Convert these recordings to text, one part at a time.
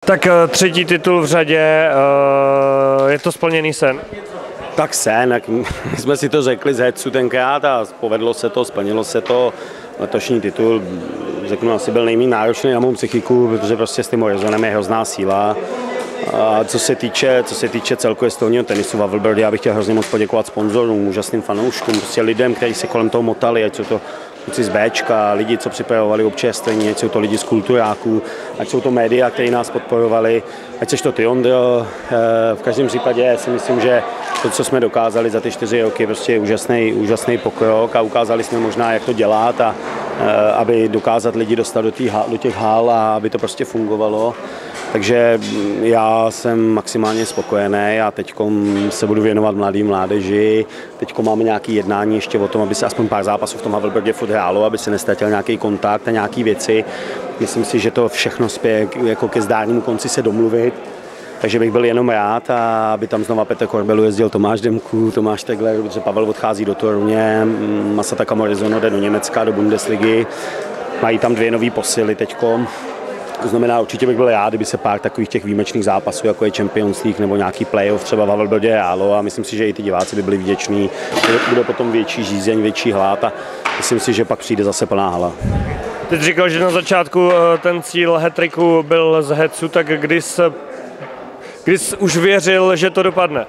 Tak třetí titul v řadě, je to splněný sen? Tak sen, jak my jsme si to řekli z Hetsu tenkrát a povedlo se to, splnilo se to. Letošní titul, řeknu, asi byl nejméně náročný na mou psychiku, protože prostě s tím horizonem je hrozná síla. A co se týče celkově stolního tenisu v Havlbrdě, já bych chtěl hrozně moc poděkovat sponzorům, úžasným fanouškům, prostě lidem, kteří se kolem toho motali, ať jsou to kluci z Bčka, lidi, co připravovali občerstvení, ať jsou to lidi z kulturáků, ať jsou to média, kteří nás podporovali, ať seš to ty, Ondro. V každém případě si myslím, že to, co jsme dokázali za ty 4 roky, prostě je úžasný pokrok a ukázali jsme možná, jak to dělat a aby dokázat lidi dostat do těch hál a aby to prostě fungovalo. Takže já jsem maximálně spokojený a teď se budu věnovat mládeži. Teď máme nějaké jednání ještě o tom, aby se aspoň pár zápasů v tom Havlbrdě furt hrálo, aby se nestratil nějaký kontakt a nějaké věci. Myslím si, že to všechno spěje jako ke zdárnému konci se domluvit. Takže bych byl jenom rád, aby tam znova Petr Korbelu jezdil Tomáš Demku, Tomáš Tegler, protože Pavel odchází do Toruně, Masataka Morizono jde do Německa, do Bundesligy. Mají tam 2 nový posily teďko. To znamená, určitě bych byl rád, kdyby se pár takových těch výjimečných zápasů, jako je Champions League nebo nějaký playoff třeba v Havlbrdě hrálo a myslím si, že i ty diváci by byli vděční. Bude potom větší žízeň, větší hlad a myslím si, že pak přijde zase plná hala. Ty jsi říkal, že na začátku ten cíl hat-tricku byl z Hetsu, tak kdy jsi už věřil, že to dopadne?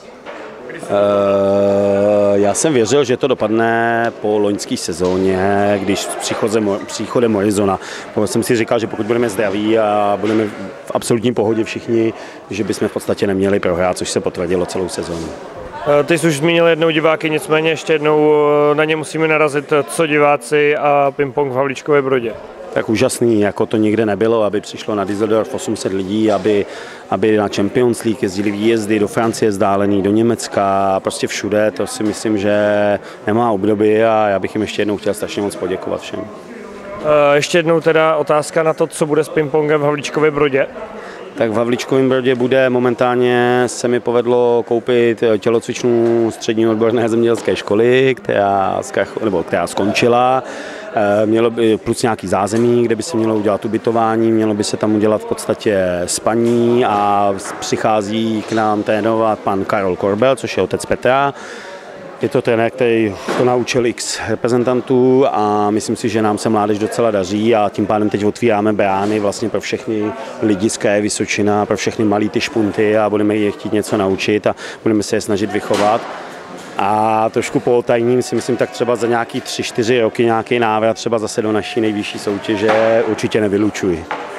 Já jsem věřil, že to dopadne po loňské sezóně, když s příchodem Morizona. Jsem si říkal, že pokud budeme zdraví a budeme v absolutní pohodě všichni, že bychom v podstatě neměli prohrát, což se potvrdilo celou sezónu. Ty jsi už zmínil jednou diváky, nicméně ještě jednou na ně musíme narazit, co diváci a ping-pong v Havlíčkově Brodě. Tak úžasný, jako to nikde nebylo, aby přišlo na Düsseldorf 800 lidí, aby na Champions League jezdili výjezdy do Francie vzdálený, do Německa, prostě všude, to si myslím, že nemá obdoby a já bych jim ještě jednou chtěl strašně moc poděkovat všem. Ještě jednou teda otázka na to, co bude s ping-pongem v Havlíčkově Brodě. Tak v Havlíčkovém Brodě bude momentálně, se mi povedlo koupit tělocvičnu střední odborné zemědělské školy, která skončila. Mělo by plus nějaký zázemí, kde by se mělo udělat ubytování, mělo by se tam udělat v podstatě spaní a přichází k nám trénovat pan Karol Korbel, což je otec Petra. Je to trenér, který to naučil x reprezentantů a myslím si, že nám se mládež docela daří a tím pádem teď otvíráme brány vlastně pro všechny lidi z kraje Vysočina, pro všechny malý ty špunty a budeme je chtít něco naučit a budeme se je snažit vychovat. A trošku potajním si myslím, tak třeba za nějaký 3-4 roky nějaký návrat třeba zase do naší nejvyšší soutěže určitě nevylučuji.